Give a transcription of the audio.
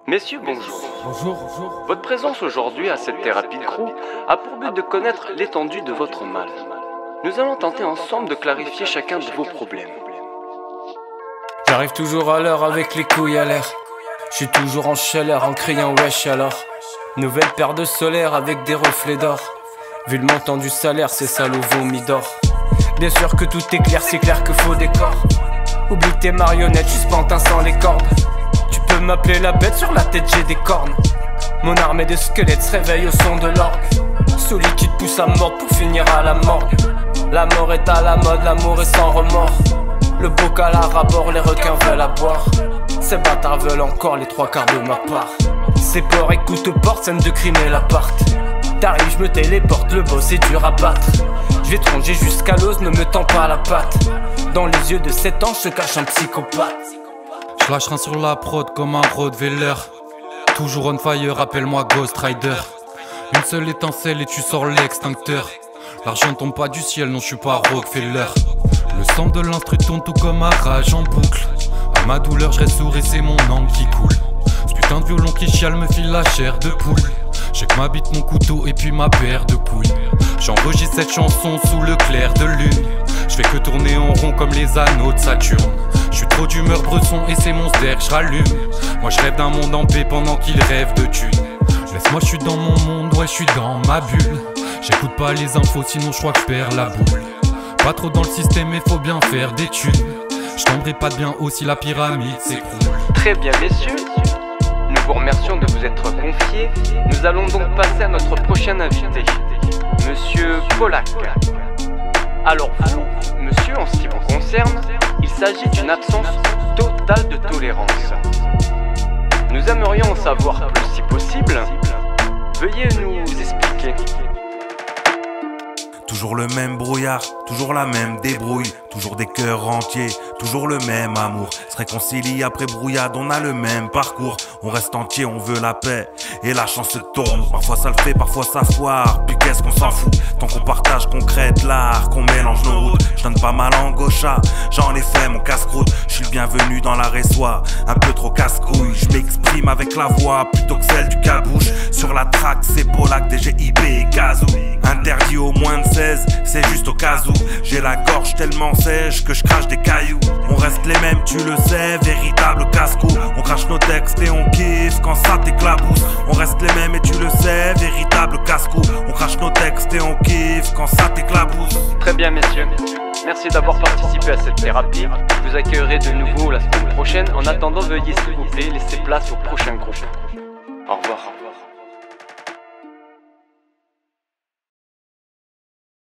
Messieurs, bonjour. Bonjour. Votre présence aujourd'hui à cette thérapie de crew a pour but de connaître l'étendue de votre mal. Nous allons tenter ensemble de clarifier chacun de vos problèmes. J'arrive toujours à l'heure avec les couilles à l'air. Je suis toujours en chaleur en criant wesh alors. Nouvelle paire de solaire avec des reflets d'or. Vu le montant du salaire, c'est salaud vomi d'or. Bien sûr que tout est clair, c'est clair que faux décor. Oublie tes marionnettes, juste pantin sans les cordes. Tu peux m'appeler la bête, sur la tête j'ai des cornes. Mon armée de squelettes se réveille au son de l'orgue. Celui qui te pousse à mort pour finir à la morgue. La mort est à la mode, l'amour est sans remords. Le bocal à rabord, les requins veulent à boire. Ces bâtards veulent encore les trois quarts de ma part. Ces porcs écoutent porte, scène de crime et l'appart. T'arrives, je me téléporte, le boss est dur à battre. Je vais te ranger jusqu'à l'os, ne me tends pas la patte. Dans les yeux de 7 ans, se cache un psychopathe. Je lâche rien sur la prod comme un roadveller. Toujours on fire, appelle-moi Ghost Rider. Une seule étincelle et tu sors l'extincteur. L'argent tombe pas du ciel, non je suis pas Rockefeller. Le sang de l'instru tourne tout comme un rage en boucle. À ma douleur je reste sourd et c'est mon âme qui coule. Ce putain de violon qui chiale me file la chair de poule. J'ai que ma bite, mon couteau et puis ma paire de couilles. J'enregistre cette chanson sous le clair de lune. Je fais que tourner en rond comme les anneaux de Saturne. Je suis trop d'humeur bresson et c'est mon ster que je rallume. Moi je rêve d'un monde en paix pendant qu'il rêve de thunes. Laisse-moi, je suis dans mon monde, ouais je suis dans ma bulle. J'écoute pas les infos sinon je crois que je perds la boule. Pas trop dans le système mais faut bien faire des thunes. Je tomberai pas de bien haut si la pyramide s'écroule. Très bien, messieurs. Nous vous remercions de vous être confiés. Nous allons donc passer à notre prochain invité, Monsieur Polak. Alors vous, monsieur, en ce qui vous concerne, il s'agit d'une absence totale de tolérance. Nous aimerions en savoir plus si possible. Veuillez nous expliquer. Toujours le même brouillard, toujours la même débrouille. Toujours des cœurs entiers, toujours le même amour. Se réconcilie après brouillade, on a le même parcours. On reste entier, on veut la paix et la chance se tourne. Parfois ça le fait, parfois ça foire. Puis qu'est-ce qu'on s'en fout, tant qu'on partage, qu'on crée de l'art, qu'on mélange nos routes. Je donne pas ma langue au chat, j'en ai fait mon casse-croûte. Je suis le bienvenu dans la résoie, un peu trop casse-couille. Je m'exprime avec la voix plutôt que celle du cabouche. Sur la track, c'est Polak, DGIB et Kazoo. Interdit au moins de 16, c'est juste au cas où. J'ai la gorge tellement sèche que je crache des cailloux. On reste les mêmes, tu le sais, véritable casse-cou. On crache nos textes et on kiffe quand ça t'éclabousse. On reste les mêmes et tu le sais, véritable casse-cou. On crache nos textes et on kiffe quand ça t'éclabousse. Très bien, messieurs. Merci d'avoir participé à cette thérapie. Je vous accueillerai de nouveau la semaine prochaine. En attendant, veuillez s'il vous plaît laisser place au prochain groupe.